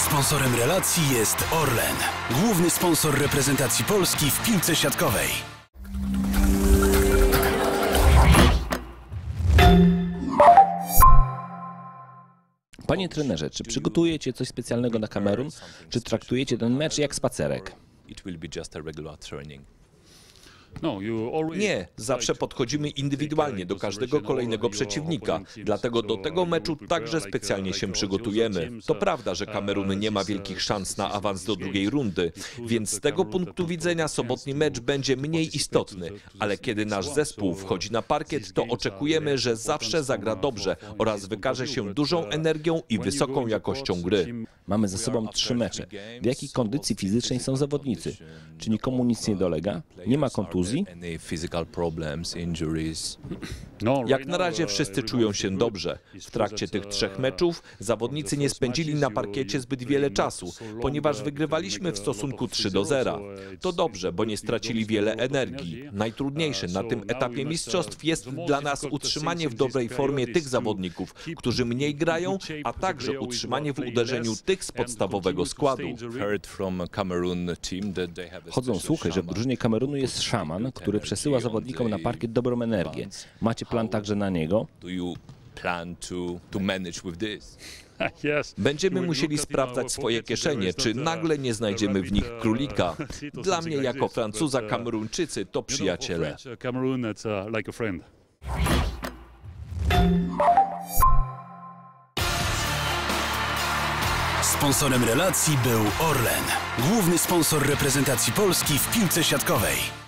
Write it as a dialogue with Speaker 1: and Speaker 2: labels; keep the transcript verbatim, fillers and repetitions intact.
Speaker 1: Sponsorem relacji jest Orlen, główny sponsor reprezentacji Polski w piłce siatkowej.
Speaker 2: Panie trenerze, czy przygotujecie coś specjalnego na Kamerun, czy traktujecie ten mecz jak spacerek?
Speaker 3: Nie, zawsze podchodzimy indywidualnie do każdego kolejnego przeciwnika, dlatego do tego meczu także specjalnie się przygotujemy. To prawda, że Kamerun nie ma wielkich szans na awans do drugiej rundy, więc z tego punktu widzenia sobotni mecz będzie mniej istotny, ale kiedy nasz zespół wchodzi na parkiet, to oczekujemy, że zawsze zagra dobrze oraz wykaże się dużą energią i wysoką jakością gry.
Speaker 2: Mamy za sobą trzy mecze. W jakiej kondycji fizycznej są zawodnicy? Czy nikomu nic nie dolega? Nie ma kontuzji?
Speaker 3: Jak na razie wszyscy czują się dobrze. W trakcie tych trzech meczów zawodnicy nie spędzili na parkiecie zbyt wiele czasu, ponieważ wygrywaliśmy w stosunku trzy do zera. To dobrze, bo nie stracili wiele energii. Najtrudniejsze na tym etapie mistrzostw jest dla nas utrzymanie w dobrej formie tych zawodników, którzy mniej grają, a także utrzymanie w uderzeniu tych z podstawowego składu.
Speaker 2: Chodzą słuchy, że w drużynie Kamerunu jest szaman, który przesyła zawodnikom na parkiet dobrą energię. Macie plan także na niego?
Speaker 3: Będziemy musieli sprawdzać swoje kieszenie, czy nagle nie znajdziemy w nich królika. Dla mnie jako Francuza Kameruńczycy to przyjaciele.
Speaker 1: Sponsorem relacji był Orlen, główny sponsor reprezentacji Polski w piłce siatkowej.